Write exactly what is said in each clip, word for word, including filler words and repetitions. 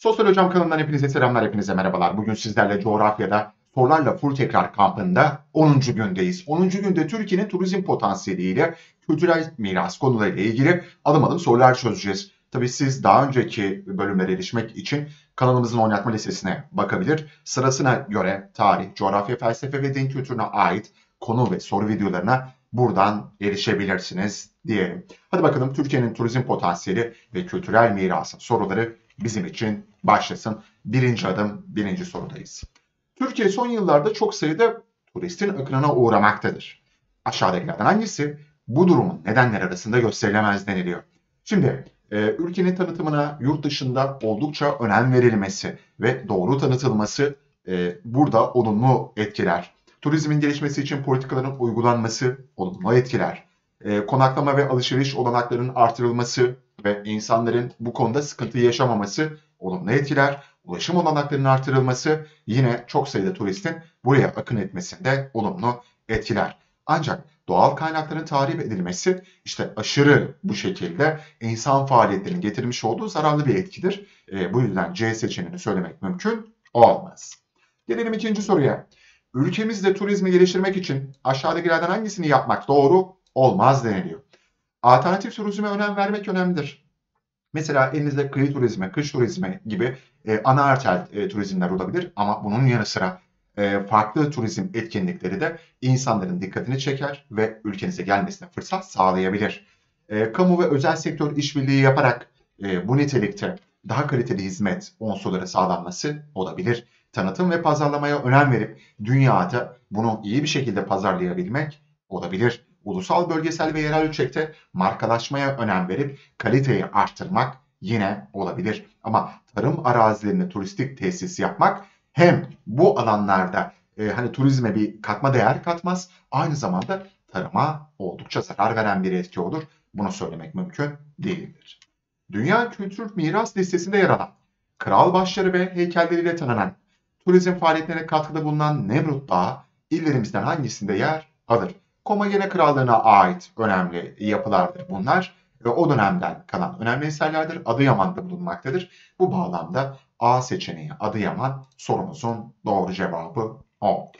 Sosyal Hocam kanalından hepinize selamlar, hepinize merhabalar. Bugün sizlerle coğrafyada sorularla full tekrar kampında onuncu gündeyiz. onuncu günde Türkiye'nin turizm potansiyeliyle kültürel miras konularıyla ilgili adım adım sorular çözeceğiz. Tabii siz daha önceki bölümlere erişmek için kanalımızın oynatma listesine bakabilir. Sırasına göre tarih, coğrafya, felsefe ve din kültürüne ait konu ve soru videolarına buradan erişebilirsiniz diyelim. Hadi bakalım Türkiye'nin turizm potansiyeli ve kültürel mirası soruları bizim için başlasın. Birinci adım, birinci sorudayız. Türkiye son yıllarda çok sayıda turistin akınına uğramaktadır. Aşağıdakilerden hangisi bu durumun nedenleri arasında gösterilemez deniliyor? Şimdi e, ülkenin tanıtımına yurt dışında oldukça önem verilmesi ve doğru tanıtılması e, burada olumlu etkiler. Turizmin gelişmesi için politikaların uygulanması olumlu etkiler. E, konaklama ve alışveriş olanaklarının artırılması ve insanların bu konuda sıkıntı yaşamaması olumlu etkiler. Ulaşım olanaklarının artırılması yine çok sayıda turistin buraya akın etmesinde olumlu etkiler. Ancak doğal kaynakların tahrip edilmesi işte aşırı bu şekilde insan faaliyetlerinin getirmiş olduğu zararlı bir etkidir. E, bu yüzden C seçeneğini söylemek mümkün olmaz. Gelelim ikinci soruya. Ülkemizde turizmi geliştirmek için aşağıdakilerden hangisini yapmak doğru olmaz deniliyor. Alternatif turizme önem vermek önemlidir. Mesela elinizde kıyı turizmi, kış turizmi gibi e, ana arter e, turizmler olabilir ama bunun yanı sıra e, farklı turizm etkinlikleri de insanların dikkatini çeker ve ülkenize gelmesine fırsat sağlayabilir. E, kamu ve özel sektör işbirliği yaparak e, bu nitelikte daha kaliteli hizmet unsurları sağlanması olabilir. Tanıtım ve pazarlamaya önem verip dünyada bunu iyi bir şekilde pazarlayabilmek olabilir. Ulusal, bölgesel ve yerel ölçekte markalaşmaya önem verip kaliteyi arttırmak yine olabilir. Ama tarım arazilerine turistik tesis yapmak hem bu alanlarda e, hani turizme bir katma değer katmaz, aynı zamanda tarıma oldukça zarar veren bir etki olur. Bunu söylemek mümkün değildir. Dünya Kültür Miras Listesi'nde yer alan, kral başları ve heykelleriyle tanınan, turizm faaliyetlerine katkıda bulunan Nemrut Dağı illerimizden hangisinde yer alır? Komagene Krallığı'na ait önemli yapılardır bunlar ve o dönemden kalan önemli eserlerdir. Adıyaman'da bulunmaktadır. Bu bağlamda A seçeneği Adıyaman sorumuzun doğru cevabı oldu.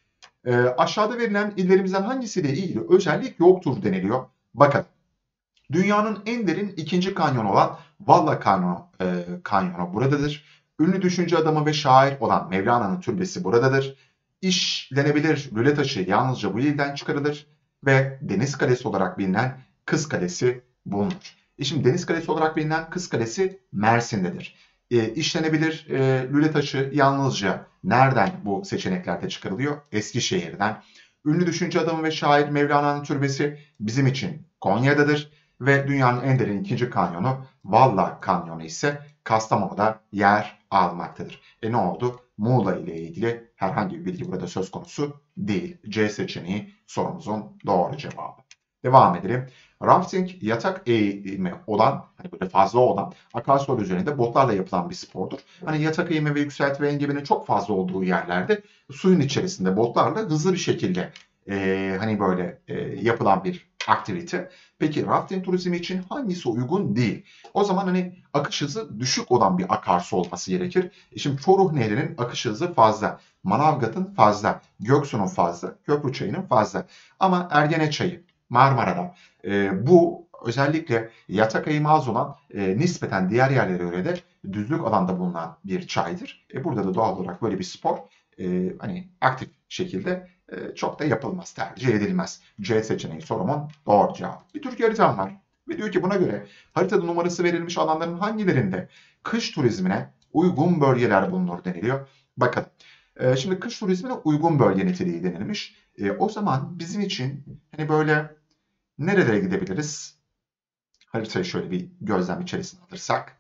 E, aşağıda verilen illerimizden hangisiyle ilgili özellik yoktur deniliyor. Bakın. Dünyanın en derin ikinci kanyonu olan Valla Kanyonu, e, kanyonu buradadır. Ünlü düşünce adamı ve şair olan Mevlana'nın türbesi buradadır. İşlenebilir lüle taşı yalnızca bu ilden çıkarılır ve Deniz Kalesi olarak bilinen Kız Kalesi bulunur. E şimdi Deniz Kalesi olarak bilinen Kız Kalesi Mersin'dedir. E, işlenebilir e, lüle taşı yalnızca nereden bu seçeneklerde çıkarılıyor? Eskişehir'den. Ünlü düşünce adamı ve şair Mevlana'nın türbesi bizim için Konya'dadır ve dünyanın en derin ikinci kanyonu Valla Kanyonu ise Kastamonu'da yer almaktadır. E ne oldu? Muğla ile ilgili herhangi bir bilgi burada söz konusu değil. C seçeneği sorumuzun doğru cevabı. Devam edelim. Rafting yatak eğimi olan, hani böyle fazla olan akarsular üzerinde botlarla yapılan bir spordur. Hani yatak eğimi ve yükselti ve engebinin çok fazla olduğu yerlerde suyun içerisinde botlarla hızlı bir şekilde e, hani böyle e, yapılan bir aktivite. Peki rafting turizmi için hangisi uygun değil? O zaman hani akış hızı düşük olan bir akarsu olması gerekir. E şimdi Çoruh Nehri'nin akış hızı fazla. Manavgat'ın fazla. Göksu'nun fazla. Köprüçayı'nın fazla. Ama Ergeneçayı, Marmara'da e, bu özellikle yatak eğimi az olan e, nispeten diğer yerlere göre de düzlük alanda bulunan bir çaydır. E, burada da doğal olarak böyle bir spor e, hani aktif şekilde e, çok da yapılmaz, tercih edilmez. C seçeneği sorumun doğru cevabı. Bir Türkiye haritam var ve diyor ki buna göre haritada numarası verilmiş alanların hangilerinde kış turizmine uygun bölgeler bulunur deniliyor. Bakın e, şimdi kış turizmine uygun bölge niteliği denilmiş. E, o zaman bizim için hani böyle nerelere gidebiliriz? Haritayı şöyle bir gözlem içerisine alırsak.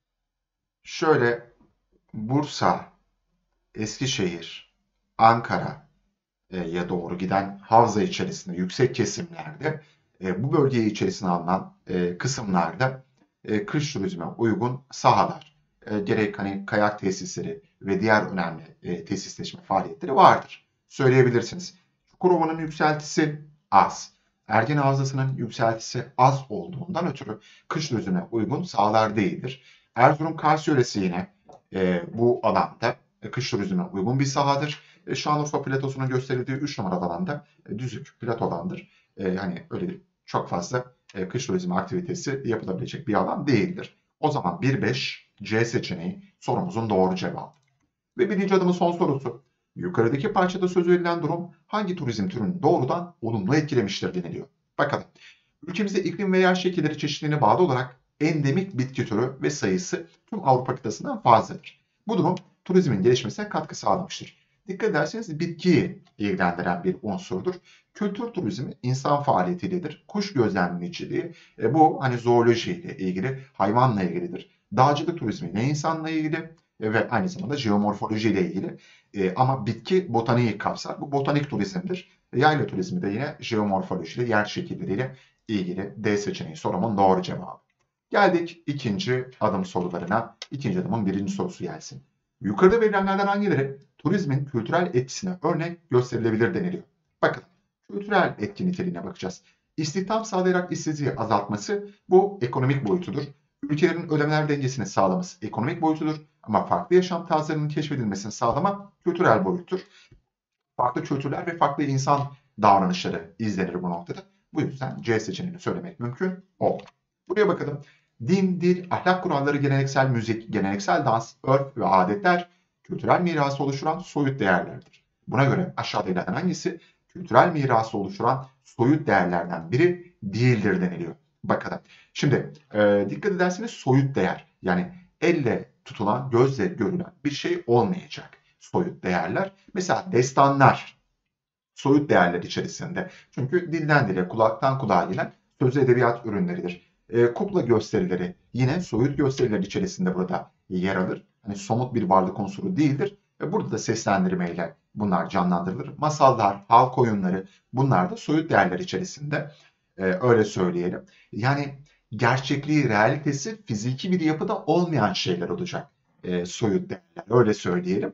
Şöyle Bursa, Eskişehir, Ankara, ya doğru giden havza içerisinde yüksek kesimlerde e, bu bölgeyi içerisine alınan e, kısımlarda e, kış turizme uygun sahalar, e, gerek hani kayak tesisleri ve diğer önemli e, tesisleşme faaliyetleri vardır. Söyleyebilirsiniz. Çukurova'nın yükseltisi az. Ergene Havzası'nın yükseltisi az olduğundan ötürü kış turizmine uygun sahalar değildir. Erzurum Kars yöresi yine e, bu alanda e, kış turizmine uygun bir sahadır. E, Şanlıurfa platosunun gösterildiği üç numaralı alanda e, düzlük plato alandır. E, hani öyle çok fazla e, kış turizmi aktivitesi yapılabilecek bir alan değildir. O zaman bir beş C seçeneği sorumuzun doğru cevabı. Ve birinci adımın son sorusu. Yukarıdaki parçada söz edilen durum hangi turizm türünü doğrudan olumlu etkilemiştir deniliyor. Bakalım. Ülkemizde iklim ve yer şekilleri çeşitliliğine bağlı olarak endemik bitki türü ve sayısı tüm Avrupa kıtasından fazladır. Bu durum turizmin gelişmesine katkı sağlamıştır. Dikkat ederseniz bitkiyi ilgilendiren bir unsurdur. Kültür turizmi insan faaliyetiyledir. Kuş gözlemleciliği e, bu hani zoolojiyle ilgili, hayvanla ilgilidir. Dağcılık turizmi yine insanla ilgili e, ve aynı zamanda jeomorfolojiyle ilgili. E, ama bitki botaniği kapsar. Bu botanik turizmdir. Yayla turizmi de yine jeomorfolojiyle, yer şekilleriyle ilgili. D seçeneği sorumun doğru cevabı. Geldik ikinci adım sorularına. İkinci adımın birinci sorusu gelsin. Yukarıda verilenlerden hangileri turizmin kültürel etkisine örnek gösterilebilir deniliyor. Bakın, kültürel etki niteliğine bakacağız. İstihdam sağlayarak işsizliği azaltması bu ekonomik boyutudur. Ülkelerin ödemeler dengesini sağlaması ekonomik boyutudur. Ama farklı yaşam tarzlarının keşfedilmesini sağlama kültürel boyuttur. Farklı kültürler ve farklı insan davranışları izlenir bu noktada. Bu yüzden C seçeneğini söylemek mümkün oldu. Buraya bakalım. Din, dil, ahlak kuralları, geleneksel müzik, geleneksel dans, örf ve adetler kültürel mirası oluşturan soyut değerlerdir. Buna göre aşağıdakilerden hangisi kültürel mirası oluşturan soyut değerlerden biri değildir deniliyor. Bakalım. Şimdi e, dikkat ederseniz soyut değer, yani elle tutulan, gözle görülen bir şey olmayacak soyut değerler. Mesela destanlar soyut değerler içerisinde. Çünkü dilden dile, kulaktan kulağa gelen sözlü edebiyat ürünleridir. E, kukla gösterileri yine soyut gösteriler içerisinde burada yer alır. Hani somut bir varlık unsuru değildir. E, burada da seslendirmeyle bunlar canlandırılır. Masallar, halk oyunları bunlar da soyut değerler içerisinde. E, öyle söyleyelim. Yani gerçekliği, realitesi fiziki bir yapıda olmayan şeyler olacak. E, soyut değerler, öyle söyleyelim.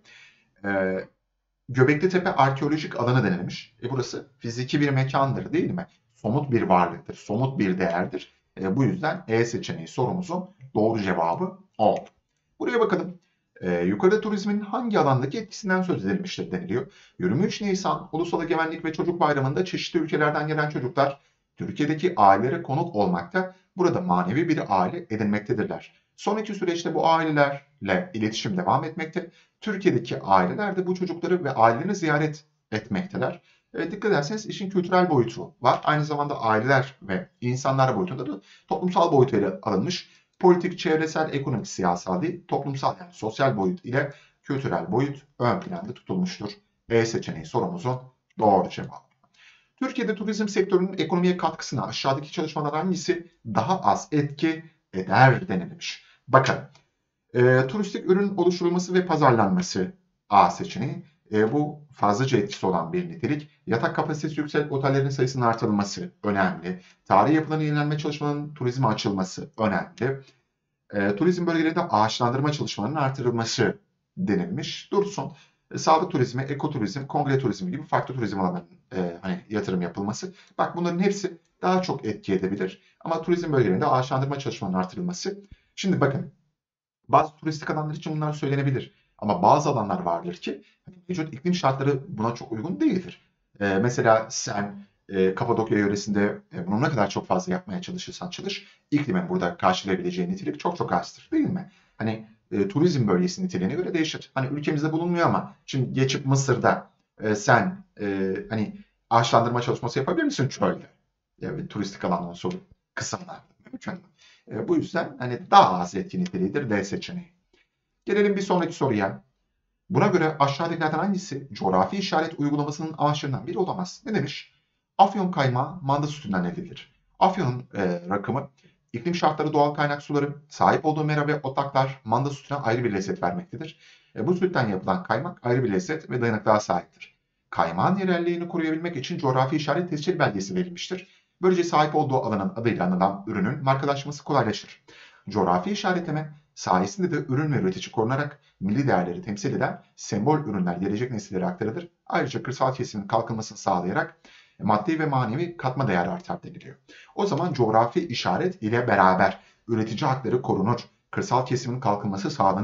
E, Göbekli Tepe arkeolojik alanı denilmiş. E burası fiziki bir mekandır değil mi? Somut bir varlıktır, somut bir değerdir. E, bu yüzden E seçeneği sorumuzun doğru cevabı oldu. Buraya bakalım. E, yukarıda turizmin hangi alandaki etkisinden söz edilmiştir deniliyor. yirmi üç Nisan Ulusal Egemenlik ve Çocuk Bayramı'nda çeşitli ülkelerden gelen çocuklar Türkiye'deki ailelere konuk olmakta, burada manevi bir aile edinmektedirler. Sonraki süreçte bu ailelerle iletişim devam etmekte. Türkiye'deki aileler de bu çocukları ve ailelerini ziyaret etmekteler. E, dikkat ederseniz işin kültürel boyutu var. Aynı zamanda aileler ve insanlar boyutunda da toplumsal boyut ele alınmış. Politik, çevresel, ekonomik, siyasal değil, toplumsal yani sosyal boyut ile kültürel boyut ön planda tutulmuştur. E seçeneği sorumuzun doğru cevabı. Türkiye'de turizm sektörünün ekonomiye katkısına aşağıdaki çalışmalar hangisi daha az etki eder denilmiş. Bakın, e, turistik ürün oluşturulması ve pazarlanması A seçeneği. E, bu fazlaca etkisi olan bir nitelik. Yatak kapasitesi yüksek otellerin sayısının artırılması önemli. Tarihi yapıların yenilenme çalışmalarının turizme açılması önemli. E, turizm bölgelerinde ağaçlandırma çalışmalarının artırılması denilmiş. Dursun. E, sağlık turizmi, ekoturizm, kongre turizmi gibi farklı turizm alanlarının e, hani yatırım yapılması. Bak, bunların hepsi daha çok etki edebilir. Ama turizm bölgelerinde ağaçlandırma çalışmalarının artırılması. Şimdi bakın, bazı turistik alanlar için bunlar söylenebilir. Ama bazı alanlar vardır ki hani mevcut iklim şartları buna çok uygun değildir. Ee, mesela sen e, Kapadokya yöresinde e, bunu ne kadar çok fazla yapmaya çalışırsan çalış, iklimin burada karşılayabileceği nitelik çok çok azdır, değil mi? Hani e, turizm bölgesi niteliğine göre değişir. Hani ülkemizde bulunmuyor ama şimdi geçip Mısır'da e, sen e, hani ağaçlandırma çalışması yapabilir misin çölde? Evet, turistik alandan sonra kısımlarda. Mümkün mü? E, bu yüzden hani daha az etki niteliğidir D seçeneği. Gelelim bir sonraki soruya. Buna göre aşağıdakilerden hangisi coğrafi işaret uygulamasının amaçlarından biri olamaz? Ne demiş? Afyon kaymağı manda sütünden elde edilir. Afyon'un e, rakımı, iklim şartları, doğal kaynak suları, sahip olduğu mera ve otlaklar manda sütüne ayrı bir lezzet vermektedir. E, bu sütten yapılan kaymak ayrı bir lezzet ve dayanıklığa sahiptir. Kaymağın yerelliğini koruyabilmek için coğrafi işaret tescil belgesi verilmiştir. Böylece sahip olduğu alanın adıyla anılan ürünün markalaşması kolaylaşır. Coğrafi işaretleme sayesinde de ürün ve üretici korunarak milli değerleri temsil eden sembol ürünler gelecek nesillere aktarılır. Ayrıca kırsal kesimin kalkınmasını sağlayarak maddi ve manevi katma değer artar deniliyor. O zaman coğrafi işaret ile beraber üretici hakları korunur, kırsal kesimin kalkınması sağlanır,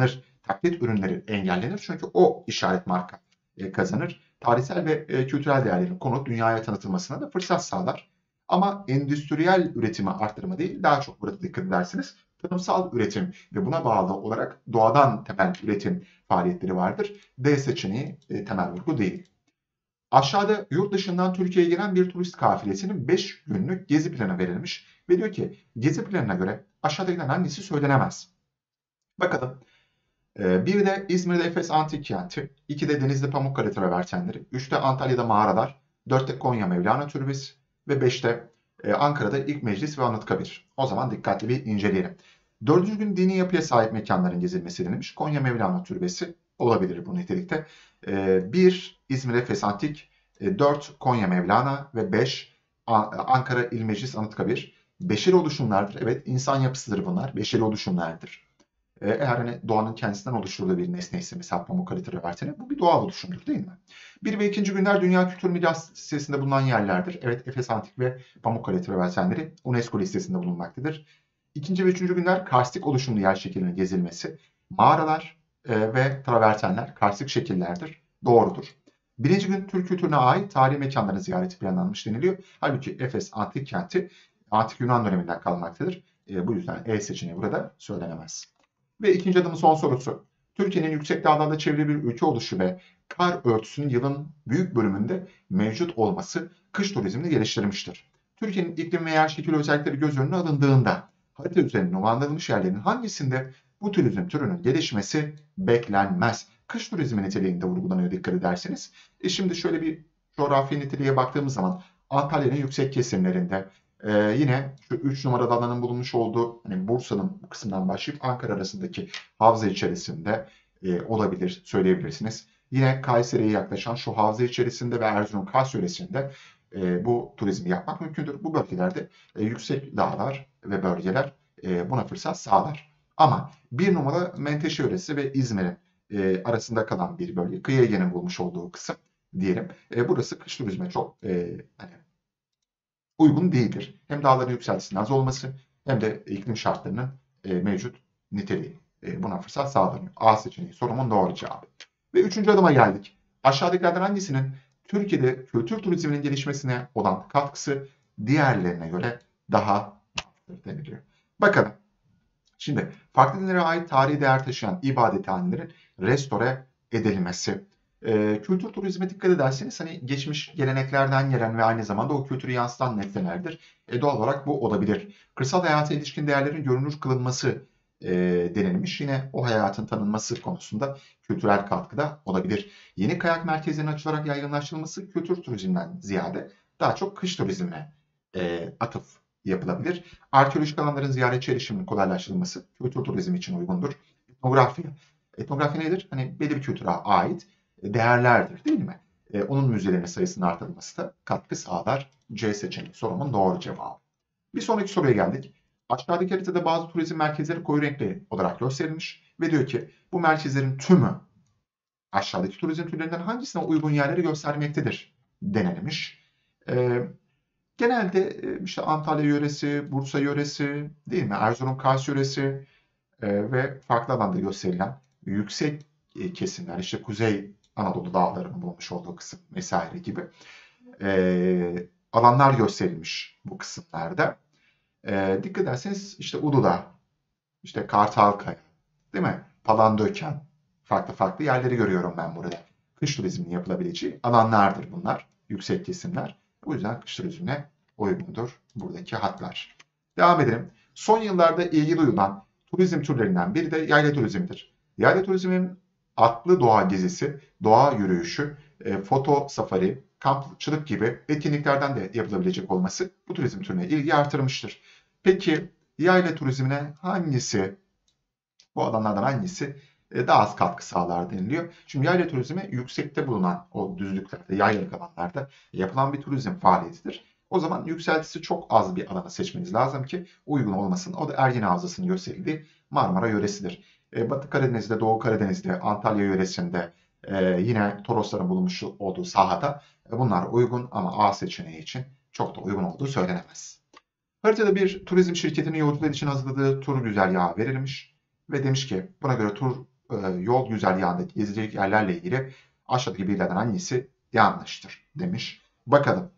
taklit ürünleri engellenir. Çünkü o işaret marka e, kazanır. Tarihsel ve e, kültürel değerlerin konu dünyaya tanıtılmasına da fırsat sağlar. Ama endüstriyel üretimi arttırma değil, daha çok burada dikkat edersiniz. Tarımsal üretim ve buna bağlı olarak doğadan temel üretim faaliyetleri vardır. D seçeneği e, temel vurgu değil. Aşağıda yurt dışından Türkiye'ye giren bir turist kafilesinin beş günlük gezi planı verilmiş. Ve diyor ki gezi planına göre aşağıdakilerden hangisi söylenemez? Bakalım. Bir de İzmir'de Efes Antik Kenti, ikide Denizli Pamukkale travertenleri, üçte Antalya'da mağaralar, dörtte Konya Mevlana Türbesi ve beşte Ankara'da İlk Meclis ve Anıtkabir. O zaman dikkatli bir inceleyelim. Dördüncü gün dini yapıya sahip mekanların gezilmesi denilmiş. Konya Mevlana Türbesi olabilir bu nitelikte. bir İzmir Efes Antik, dört Konya Mevlana ve beş Ankara İl Meclis Anıtkabir. Beşeri oluşumlardır. Evet, insan yapısıdır bunlar. Beşeri oluşumlardır. Eğer hani doğanın kendisinden oluşturduğu bir nesneyse mesela Pamukkale traverteni, bu bir doğal oluşumdur değil mi? Bir ve ikinci günler Dünya Kültür Miras listesinde bulunan yerlerdir. Evet, Efes Antik ve Pamukkale travertenleri UNESCO listesinde bulunmaktadır. İkinci ve üçüncü günler karstik oluşumlu yer şeklinin gezilmesi. Mağaralar e, ve travertenler karstik şekillerdir. Doğrudur. Birinci gün Türk kültürüne ait tarihi mekanların ziyareti planlanmış deniliyor. Halbuki Efes Antik Kenti Antik Yunan döneminden kalmaktadır. E, bu yüzden E seçeneği burada söylenemez. Ve ikinci adımın son sorusu. Türkiye'nin yüksek dağlarla çevrili bir ülke oluşu ve kar örtüsünün yılın büyük bölümünde mevcut olması kış turizmini geliştirmiştir. Türkiye'nin iklim ve yer şekil özellikleri göz önüne alındığında harita üzerinde numaralanmış yerlerin hangisinde bu turizm türünün gelişmesi beklenmez? Kış turizmi niteliğinde vurgulanıyor dikkat ederseniz. E şimdi şöyle bir coğrafi niteliğe baktığımız zaman Antalya'nın yüksek kesimlerinde, Ee, yine şu üç numaralı alanın bulunmuş olduğu hani Bursa'nın bu kısmından başlayıp Ankara arasındaki havza içerisinde e, olabilir söyleyebilirsiniz. Yine Kayseri'ye yaklaşan şu havza içerisinde ve Erzurum Kars yöresinde e, bu turizmi yapmak mümkündür. Bu bölgelerde e, yüksek dağlar ve bölgeler e, buna fırsat sağlar. Ama bir numara Menteşe yöresi ve İzmir'in e, arasında kalan bir bölge. Kıyı Ege'nin bulmuş olduğu kısım diyelim. E, burası kış turizme çok e, hani uygun değildir. Hem dağların yükseltisinin az olması hem de iklim şartlarının e, mevcut niteliği e, buna fırsat sağlanıyor. A seçeneği sorumun doğru cevabı. Ve üçüncü adıma geldik. Aşağıdakilerden hangisinin Türkiye'de kültür turizminin gelişmesine olan katkısı diğerlerine göre daha azdır deniliyor. Bakalım. Şimdi farklı dinlere ait tarihi değer taşıyan ibadethanelerin restore edilmesi. Ee, kültür turizme dikkat ederseniz hani geçmiş geleneklerden gelen ve aynı zamanda o kültürü yansıtan nesnelerdir. E, doğal olarak bu olabilir. Kırsal hayata ilişkin değerlerin görünür kılınması e, denilmiş. Yine o hayatın tanınması konusunda kültürel katkıda olabilir. Yeni kayak merkezlerinin açılarak yaygınlaştırılması kültür turizmden ziyade daha çok kış turizmine e, atıf yapılabilir. Arkeolojik alanların ziyaretçi erişiminin kolaylaştırılması kültür turizmi için uygundur. Etnografi. Etnografi nedir? Hani belli bir kültüre ait değerlerdir değil mi? E, onun müzelerinin sayısının artırılması da katkı sağlar. C seçeneği sorumun doğru cevabı. Bir sonraki soruya geldik. Aşağıdaki haritada bazı turizm merkezleri koyu renkli olarak gösterilmiş ve diyor ki bu merkezlerin tümü aşağıdaki turizm türlerinden hangisine uygun yerleri göstermektedir denilmiş. E, genelde e, işte Antalya yöresi, Bursa yöresi değil mi? Erzurum Kars yöresi e, ve farklı alanda gösterilen yüksek e, kesimler işte Kuzey Anadolu dağlarının bulmuş olduğu kısım vesaire gibi e, alanlar gösterilmiş bu kısımlarda. E, dikkat ederseniz işte Uludağ, işte Kartalkaya, değil mi? Palandöken, farklı farklı yerleri görüyorum ben burada. Kış turizminin yapılabileceği alanlardır bunlar, yüksek kesimler. Bu yüzden kış turizmine uygundur buradaki hatlar. Devam edelim. Son yıllarda ilgi duyulan turizm türlerinden biri de yayla turizmidir. Yayla turizminin atlı doğa gezisi, doğa yürüyüşü, e, foto safari, kampçılık gibi etkinliklerden de yapılabilecek olması bu turizm türüne ilgi artırmıştır. Peki yayla turizmine hangisi, bu alanlardan hangisi e, daha az katkı sağlar deniliyor? Şimdi yayla turizmi yüksekte bulunan o düzlüklerde, yaylalık alanlarda yapılan bir turizm faaliyetidir. O zaman yükseltisi çok az bir alanı seçmeniz lazım ki uygun olmasın. O da Ergene Havzası'nın gösterildiği Marmara yöresidir. E, Batı Karadeniz'de, Doğu Karadeniz'de, Antalya yöresinde e, yine Torosların bulunmuş olduğu sahada e, bunlar uygun ama A seçeneği için çok da uygun olduğu söylenemez. Haritada bir turizm şirketinin yolcular için hazırladığı tur güzergahı verilmiş ve demiş ki buna göre tur e, yol güzergahındaki gezilecek yerlerle ilgili aşağıdaki bilgilerden hangisi yanlıştır demiş. Bakalım.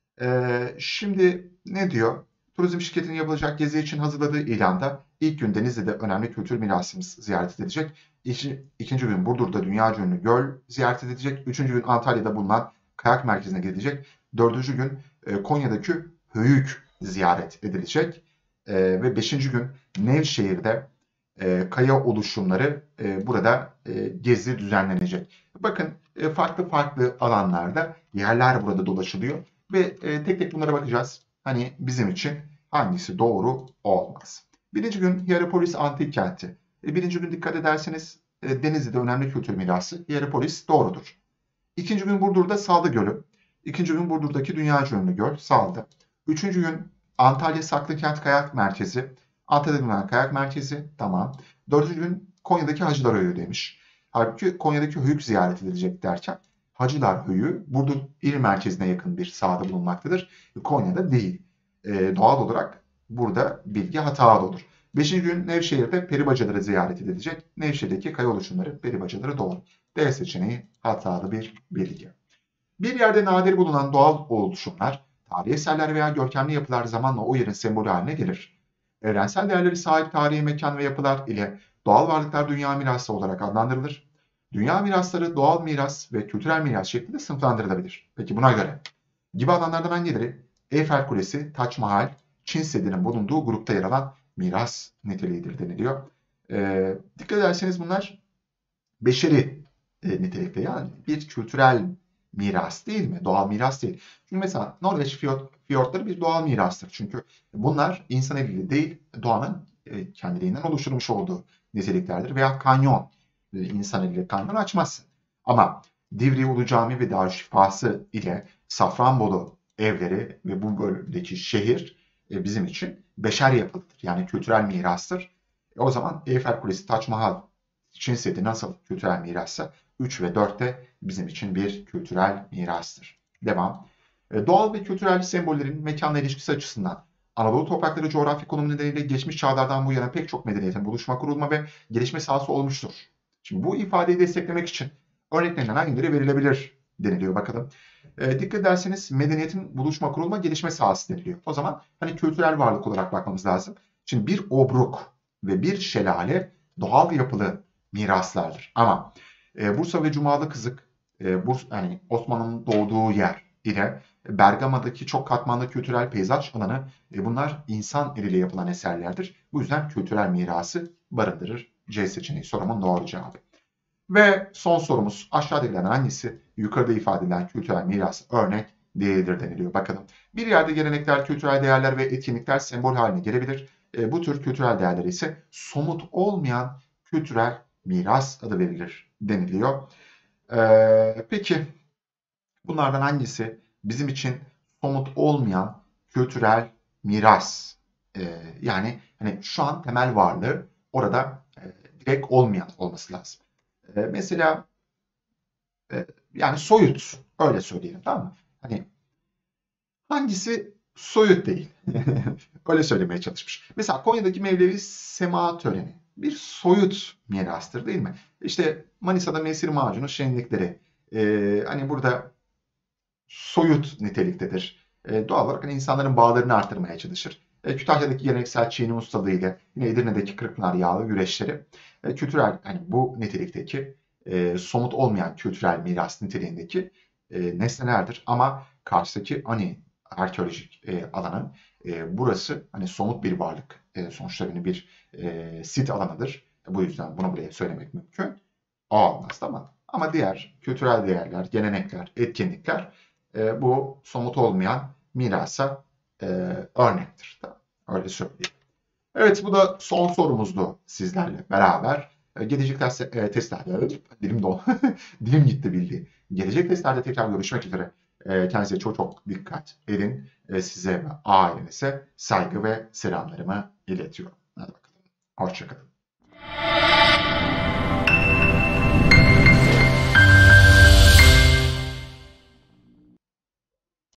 E, şimdi ne diyor? Turizm şirketinin yapılacak gezi için hazırladığı ilanda ilk gün Denizli'de önemli kültür mirasımız ziyaret edilecek. İki, ikinci gün Burdur'da dünya ünlü göl ziyaret edilecek. Üçüncü gün Antalya'da bulunan kayak merkezine gidilecek. Dördüncü gün e, Konya'daki Höyük ziyaret edilecek. E, ve beşinci gün Nevşehir'de e, kaya oluşumları e, burada e, gezi düzenlenecek. Bakın e, farklı farklı alanlarda yerler burada dolaşılıyor ve e, tek tek bunlara bakacağız. Hani bizim için hangisi doğru olmaz. Birinci gün Hierapolis Antik Kenti. E, birinci gün dikkat ederseniz e, Denizli'de önemli kültür mirası Hierapolis doğrudur. İkinci gün Burdur'da Saldı Gölü. İkinci gün Burdur'daki dünya ünlü göl Saldı. Üçüncü gün Antalya Saklıkent Kayak Merkezi. Antalya'da bulunan kayak merkezi. Tamam. Dördüncü gün Konya'daki Hacılar Höyüğü demiş. Halbuki Konya'daki Höyük ziyaret edilecek derken Hacılar Höyüğü Burdur il merkezine yakın bir sahada bulunmaktadır. Konya'da değil. E, doğal olarak burada bilgi hatalı olur. Beşinci gün Nevşehir'de peribacaları ziyaret edilecek. Nevşehir'deki kaya oluşumları peribacaları doğru. D seçeneği hatalı bir bilgi. Bir yerde nadir bulunan doğal oluşumlar, tarihi eserler veya görkemli yapılar zamanla o yerin sembolü haline gelir. Evrensel değerleri sahip tarihi mekan ve yapılar ile doğal varlıklar dünya mirası olarak adlandırılır. Dünya mirasları doğal miras ve kültürel miras şeklinde sınıflandırılabilir. Peki buna göre gibi alanlardan hangileri Eyfel Kulesi, Taç Mahal, Çin Seddi'nin bulunduğu grupta yer alan miras niteliğidir deniliyor. Ee, dikkat ederseniz bunlar beşeri e, nitelikte, yani bir kültürel miras değil mi? Doğal miras değil. Çünkü mesela Norveç fiyort, fiyortları bir doğal mirastır. Çünkü bunlar insan eliyle değil, doğanın e, kendiliğinden oluşturmuş olduğu niteliklerdir. Veya kanyon, e, insan eliyle kanyon açmazsın. Ama Divriği Ulu Cami ve Darüşşifası ile Safranbolu evleri ve bu bölgedeki şehir e, bizim için beşer yapıdır. Yani kültürel mirastır. E, o zaman Eyfel Kulesi, Taç Mahal, Çin Seddi nasıl kültürel mirassa üç ve dört de bizim için bir kültürel mirastır. Devam. E, doğal ve kültürel sembollerin mekanla ilişkisi açısından Anadolu toprakları coğrafi konumu nedeniyle geçmiş çağlardan bu yana pek çok medeniyetin buluşma, kurulma ve gelişme sahası olmuştur. Şimdi bu ifadeyi desteklemek için örneklerinden hangileri verilebilir deniliyor bakalım. E, dikkat ederseniz medeniyetin buluşma, kurulma, gelişme sahası deniliyor. O zaman hani kültürel varlık olarak bakmamız lazım. Şimdi bir obruk ve bir şelale doğal yapılı miraslardır. Ama e, Bursa ve Cumalı Kızık, e, Burs, yani Osmanlı'nın doğduğu yer ile Bergama'daki çok katmanlı kültürel peyzaj alanı, e, bunlar insan eliyle yapılan eserlerdir. Bu yüzden kültürel mirası barındırır. C seçeneği sorumun doğru cevabı. Ve son sorumuz, aşağıdakilerden hangisi yukarıda ifade edilen kültürel miras örnek değildir deniliyor. Bakalım. Bir yerde gelenekler, kültürel değerler ve etkinlikler sembol haline gelebilir. E, bu tür kültürel değerlere ise somut olmayan kültürel miras adı verilir deniliyor. E, peki bunlardan hangisi bizim için somut olmayan kültürel miras? E, yani hani şu an temel varlığı orada e, direkt olmayan olması lazım. E, mesela e, yani soyut, öyle söyleyelim, tamam mı? Hani hangisi soyut değil? Öyle söylemeye çalışmış. Mesela Konya'daki Mevlevi Sema töreni bir soyut mirastır değil mi? İşte Manisa'da Mesir Macunu şenlikleri e, hani burada soyut niteliktedir. E, doğal olarak hani insanların bağlarını artırmaya çalışır. E, Kütahya'daki geleneksel çiğne ustalığı ile yine Edirne'deki Kırkpınar yağlı güreşleri e, kültürel, hani bu nitelikteki e, somut olmayan kültürel miras niteliğindeki e, nesnelerdir. Ama karşıdaki hani arkeolojik e, alanın e, burası hani somut bir varlık. E, sonuçta hani bir e, sit alanıdır. E, bu yüzden bunu buraya söylemek mümkün. O olmaz, tamam. Ama diğer kültürel değerler, gelenekler, etkinlikler e, bu somut olmayan mirasa e, örnektir. Tamam. Öyle söyleyeyim. Evet, bu da son sorumuzdu sizlerle beraber. E, gelecek test, e, testlerde, dilim dolu, dilim gitti bildiği. Gelecek testlerde tekrar görüşmek üzere. E, kendinize çok çok dikkat edin. E, size ve ailenize saygı ve selamlarımı iletiyorum. Hadi bakalım. Hoşçakalın.